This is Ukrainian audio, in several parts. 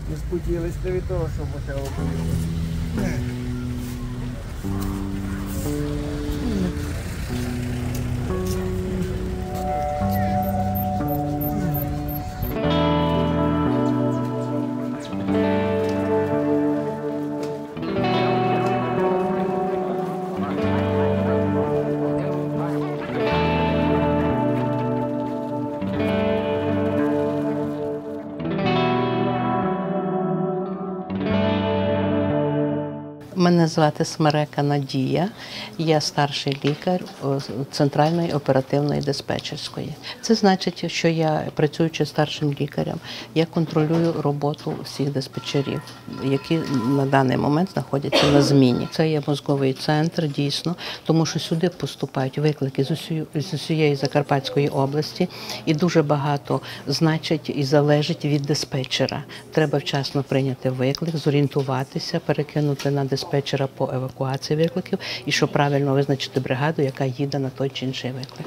Не споділись від того, що треба було. Мене звати Смерека Надія, я старший лікар Центральної оперативної диспетчерської. Це значить, що я, працюючи старшим лікарем, я контролюю роботу всіх диспетчерів, які на даний момент знаходяться на зміні. Це є мозговий центр, дійсно, тому що сюди поступають виклики з усієї Закарпатської області, і дуже багато значить і залежить від диспетчера. Треба вчасно прийняти виклик, зорієнтуватися, перекинути на диспетчера по евакуації викликів і щоб правильно визначити бригаду, яка їде на той чи інший виклик.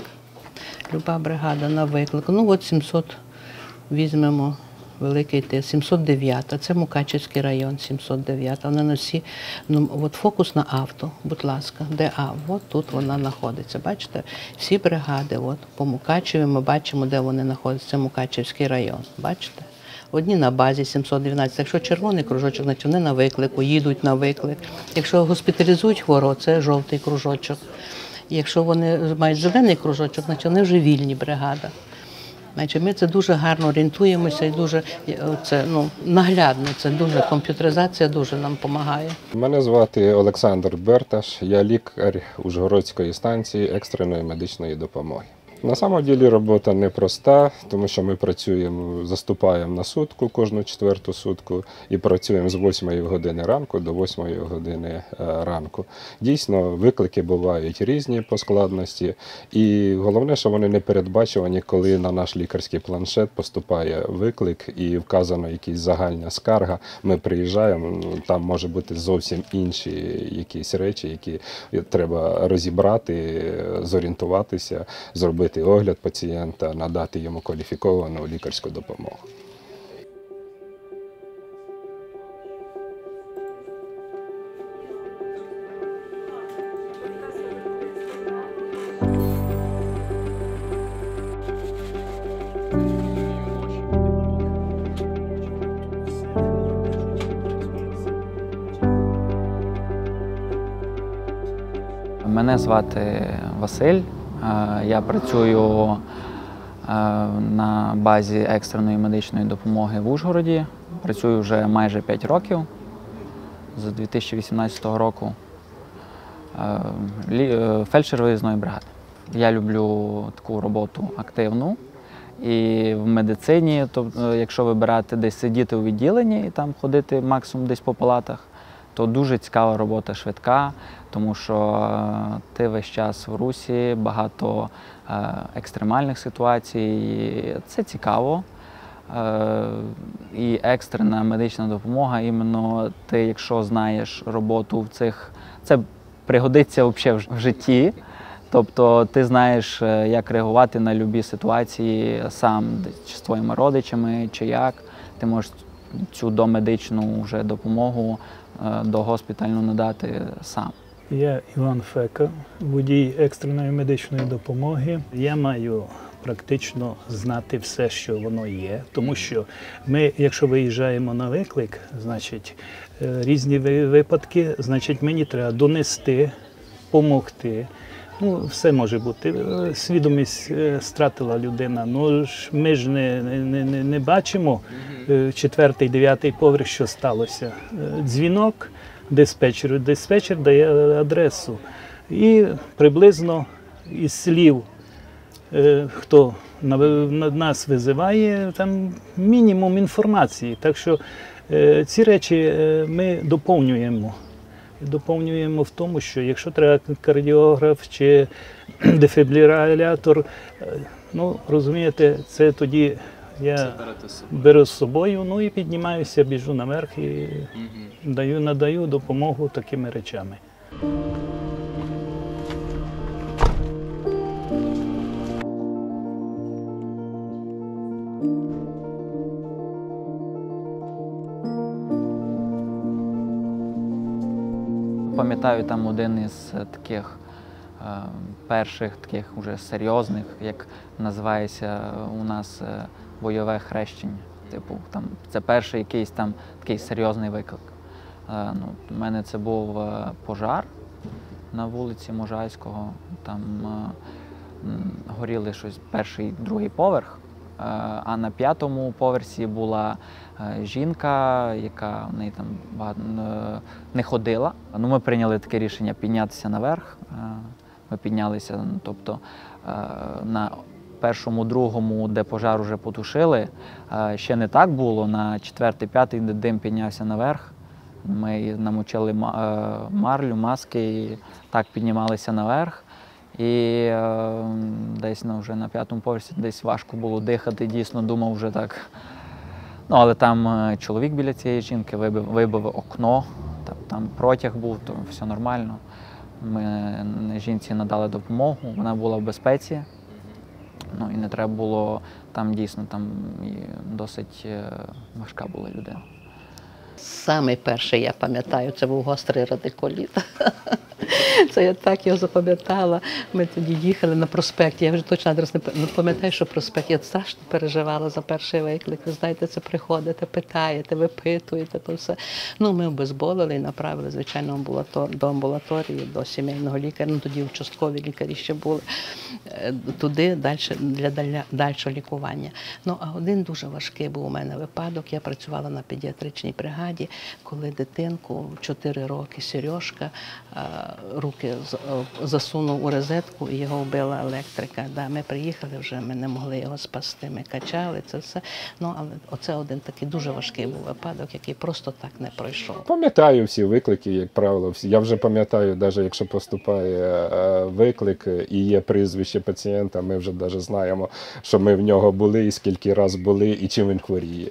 Люба бригада на виклик. Ну от 700 візьмемо, великий тиск, 709, це Мукачівський район, 709. Вони на всі, ну, от фокус на авто, будь ласка, де от тут вона знаходиться. Бачите, всі бригади, от по Мукачеві ми бачимо, де вони знаходяться, Мукачівський район, бачите? Одні на базі 712. Якщо червоний кружочок, значить вони на виклику, їдуть на виклик. Якщо госпіталізують хворого, це жовтий кружочок. Якщо вони мають зелений кружочок, значить вони вже вільні бригада. Значить, ми це дуже гарно орієнтуємося і дуже це, наглядно, це дуже комп'ютеризація дуже нам допомагає. Мене звати Олександр Берташ, я лікар Ужгородської станції екстреної медичної допомоги. На самом ділі робота непроста, тому що ми працюємо, заступаємо на сутку кожну четверту сутку і працюємо з 8 години ранку до 8 години ранку. Дійсно, виклики бувають різні по складності і головне, що вони не передбачувані, коли на наш лікарський планшет поступає виклик і вказано якась загальна скарга. Ми приїжджаємо, там може бути зовсім інші якісь речі, які треба розібрати, зорієнтуватися, зробити огляд пацієнта, надати йому кваліфіковану лікарську допомогу. Мене звати Василь. Я працюю на базі екстреної медичної допомоги в Ужгороді. Працюю вже майже 5 років, з 2018 року. Фельдшер виїзної бригади. Я люблю таку роботу активну. І в медицині, тобто, якщо вибирати десь сидіти у відділенні і там ходити максимум десь по палатах, то дуже цікава робота, швидка, тому що ти весь час в русі, багато екстремальних ситуацій. Це цікаво. І екстрена медична допомога, іменно ти, якщо знаєш роботу в цих, це пригодиться взагалі в житті. Тобто ти знаєш, як реагувати на будь-які ситуації сам, чи з твоїми родичами, чи як. Ти можеш цю домедичну вже допомогу догоспітальну надати сам. Я Іван Фека, водій екстреної медичної допомоги. Я маю практично знати все, що воно є, тому що ми, якщо виїжджаємо на виклик, значить різні випадки, значить мені треба донести, допомогти. Ну, все може бути. Свідомість стратила людина. Ну, ми ж не бачимо 4-й, 9-й поверх, що сталося. Дзвінок диспетчеру. Диспетчер дає адресу. І приблизно із слів, хто нас визиває, там мінімум інформації. Так що ці речі ми доповнюємо. Доповнюємо в тому, що якщо треба кардіограф чи дефібрилятор, ну, розумієте, це тоді я беру з собою, ну і піднімаюся, біжу наверх і надаю допомогу такими речами. Пам'ятаю, там один із таких перших, таких вже серйозних, як називається у нас бойове хрещення. Типу, там, це перший якийсь там такий серйозний виклик. У мене це був пожар на вулиці Можайського. Там горіли щось перший, другий поверх, а на 5-му поверсі була жінка, яка в неї там не ходила. Ми прийняли таке рішення піднятися наверх. Ми піднялися, тобто на 1-му, 2-му, де пожар вже потушили, ще не так було. На 4-й, 5-й, де дим піднявся наверх. Ми намочили марлю, маски і так піднімалися наверх. І десь вже на 5-му поверсі десь важко було дихати, дійсно думав вже так. Але там чоловік біля цієї жінки вибив окно, там протяг був, то все нормально. Ми жінці надали допомогу, вона була в безпеці. І не треба було, там дійсно досить важка була людина. Саме перше, я пам'ятаю, це був гострий радикуліт. Це я так його запам'ятала. Ми тоді їхали на проспекті. Я вже точно адрес не пам'ятаю, що проспект. Я страшно переживала за перший виклик. Ви знаєте, це приходите, питаєте, випитуєте, то все. Ми обезболили і направили, звичайно, до амбулаторії, до сімейного лікаря. Тоді участкові лікарі ще були. Туди для дальшого лікування. А один дуже важкий був у мене випадок. Я працювала на педіатричній бригаді, коли дитинку 4 роки, Сережка, руки засунув у розетку і його вбила електрика. Ми приїхали вже, ми не могли його спасти, ми качали це все. Але оце один такий дуже важкий був випадок, який просто так не пройшов. Пам'ятаю всі виклики, як правило. Я вже пам'ятаю, навіть якщо поступає виклик і є прізвище пацієнта, ми вже навіть знаємо, що ми в нього були, і скільки раз були, і чим він хворіє.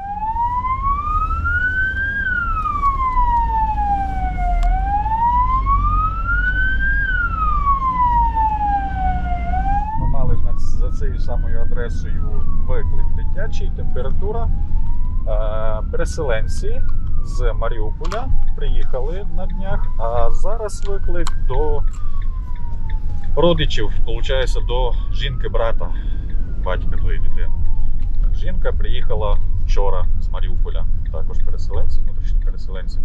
За цією самою адресою виклик дитячий, температура. Переселенці з Маріуполя приїхали на днях, а зараз виклик до родичів, виходить, до жінки брата, батька тої дитини. Жінка приїхала вчора з Маріуполя, також переселенці, внутрішні переселенці.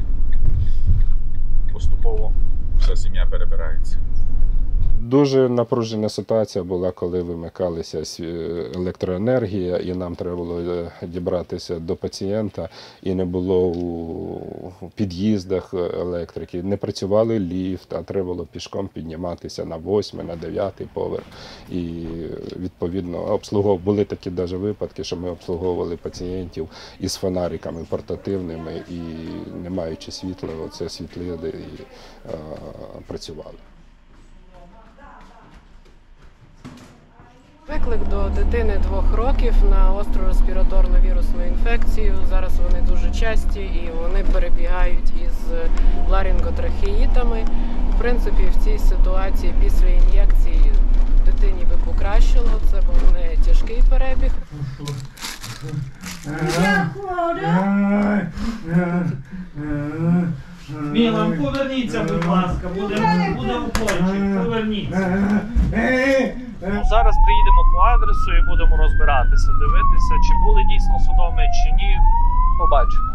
Поступово вся сім'я перебирається. Дуже напружена ситуація була, коли вимикалася електроенергія, і нам треба було дібратися до пацієнта, і не було у під'їздах електрики. Не працювали ліфт, а треба було пішком підніматися на 8-й, на 9-й поверх. І, відповідно, були такі навіть випадки, що ми обслуговували пацієнтів із фонариками портативними і, не маючи світла, оце світлили і працювали. Виклик до дитини 2 років на остру респіраторну вірусну інфекцію. Зараз вони дуже часті і вони перебігають із ларинготрахеїтами. В принципі, в цій ситуації після ін'єкції дитині би покращило. Це був не тяжкий перебіг. Мілан, поверніться, будь ласка, буде укольчик, поверніться. Зараз приїдемо по адресу і будемо розбиратися, дивитися, чи були дійсно судоми, чи ні. Побачимо.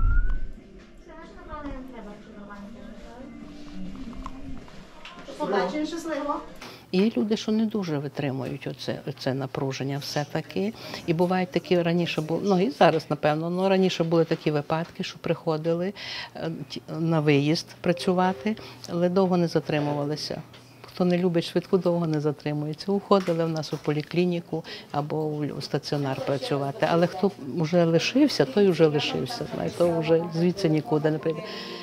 Побачення, щасливо. Є люди, що не дуже витримують оце напруження все-таки. І бувають такі, раніше були, і зараз, напевно, раніше були такі випадки, що приходили на виїзд працювати, але довго не затримувалися. Хто не любить швидку, довго не затримується. Уходили в нас у поліклініку або у стаціонар працювати. Але хто вже лишився, той вже лишився. То вже звідси нікуди не прийде.